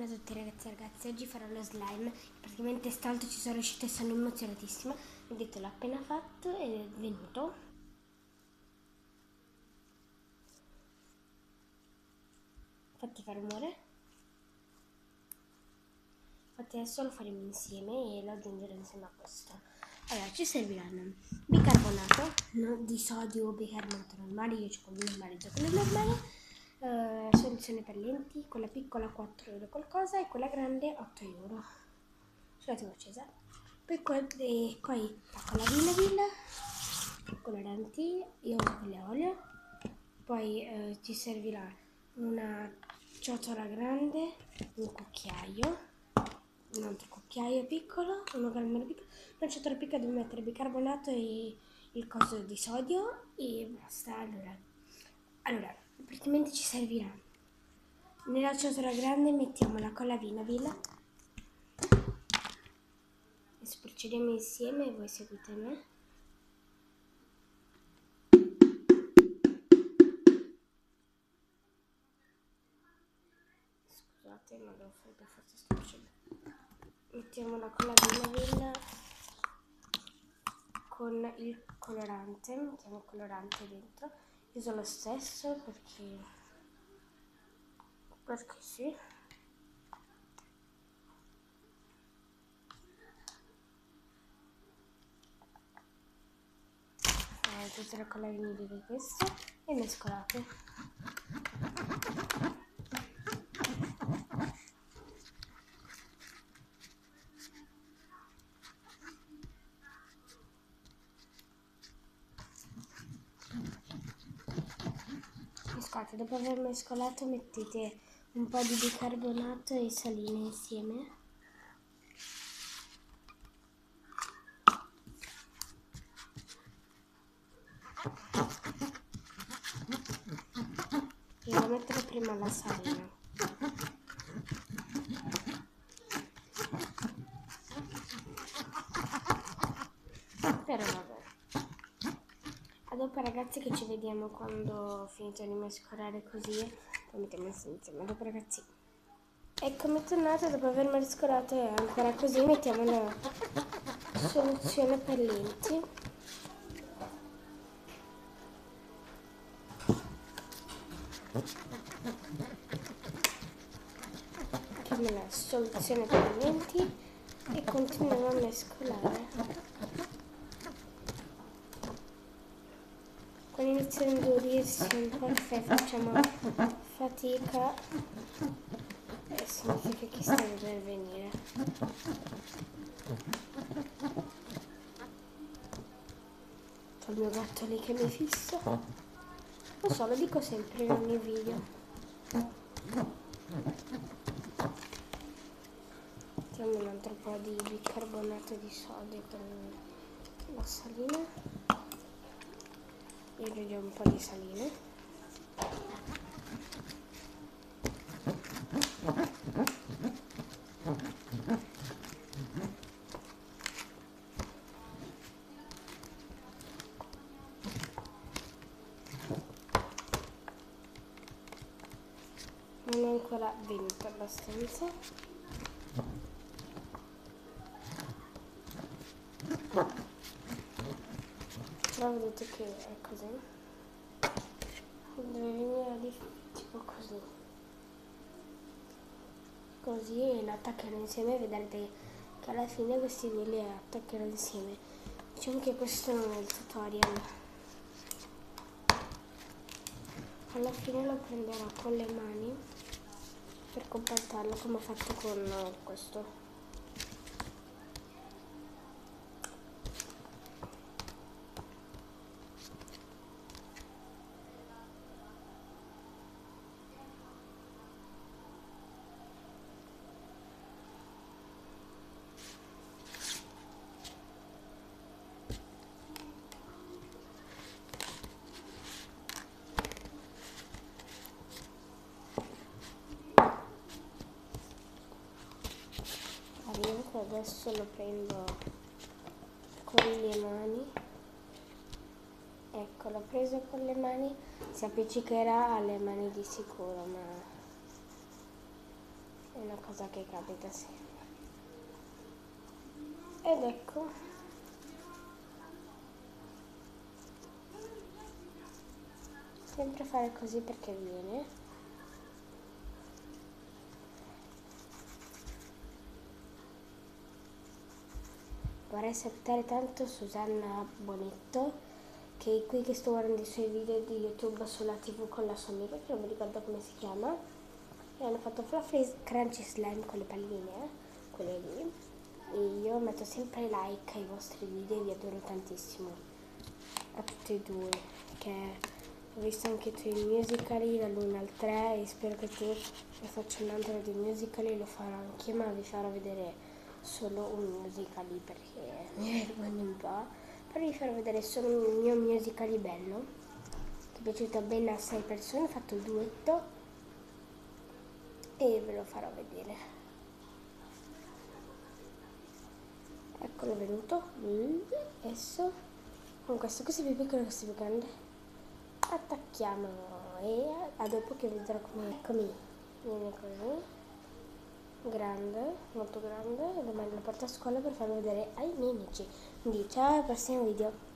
Buongiorno a tutti ragazzi e ragazze, oggi farò lo slime, praticamente stavolta ci sono riuscita e sono emozionatissima, vedete l'ho appena fatto ed è venuto. Infatti fa rumore. Infatti adesso lo faremo insieme e lo aggiungerò insieme a questo. Allora ci serviranno bicarbonato di sodio o bicarbonato normale, io ho quello normale, già quello normale. Soluzione per lenti, quella piccola 4 euro qualcosa e quella grande 8 euro sulla TV accesa. Poi pacco la villa coloranti, io uso quelle a olio. Poi ci servirà una ciotola grande, un cucchiaio, un altro cucchiaio piccolo, uno almeno piccolo, una ciotola piccola dove mettere bicarbonato e il coso di sodio e basta. Allora praticamente ci servirà, nella ciotola grande mettiamo la colla Vinaville e sporceremo insieme e voi seguite me. Scusate, ma devo fare per forza sporcere. Mettiamo la colla Vinaville con il colorante, mettiamo il colorante dentro. Io uso lo stesso perché sì. Tutte le colla Vinaville di questo e mescolate. Dopo aver mescolato mettete un po' di bicarbonato e salina insieme. E devo mettere prima la salina. Però vabbè. A dopo ragazzi, che ci vediamo quando ho finito di mescolare così. Poi mettiamo insieme. A dopo ragazzi. Eccomi tornata dopo aver mescolato e ancora così mettiamo la soluzione per lenti. Mettiamo la soluzione per lenti e continuiamo a mescolare. Quando inizia a indurirsi un po' facciamo fatica e significa che sta per venire. C'ho il mio gatto lì che mi fissa. Lo so, lo dico sempre nei miei video. Mettiamo un altro po' di bicarbonato di sodio con la salina. Io aggiungo un po' di salina. Non è ancora venuto abbastanza. Però vedete che è così. Deve venire tipo così. Così e lo attaccherò insieme e vedrete che alla fine questi due li attaccherò insieme. Diciamo che questo non è il tutorial. Alla fine lo prenderò con le mani per compattarlo come ho fatto con questo. Adesso lo prendo con le mani. Ecco, l'ho preso con le mani, si appiccicherà alle mani di sicuro, ma è una cosa che capita sempre. Ed ecco, sempre fare così perché viene. Vorrei salutare tanto Susanna Bonetto, che è qui che sto guardando i suoi video di YouTube sulla TV con la sua amica, che non mi ricordo come si chiama, e hanno fatto Fluffy Crunchy Slime con le palline, quelle lì, e io metto sempre like ai vostri video e vi adoro tantissimo, a tutti e due, che ho visto anche i tuoi musicali dall'1 al 3 e spero che tu ne faccia un altro di musicali, lo farò anch'io, ma vi farò vedere solo un musicali perché mi vergogno un po', però vi farò vedere solo un mio musicali bello, che è piaciuto ben a 6 persone, ho fatto il duetto e ve lo farò vedere. Eccolo venuto, adesso con questo è più piccolo, questo è più grande, attacchiamo e a dopo che vedrò come viene così, grande, molto grande, e domani lo porto a scuola per farlo vedere ai miei amici. Quindi ciao al prossimo video.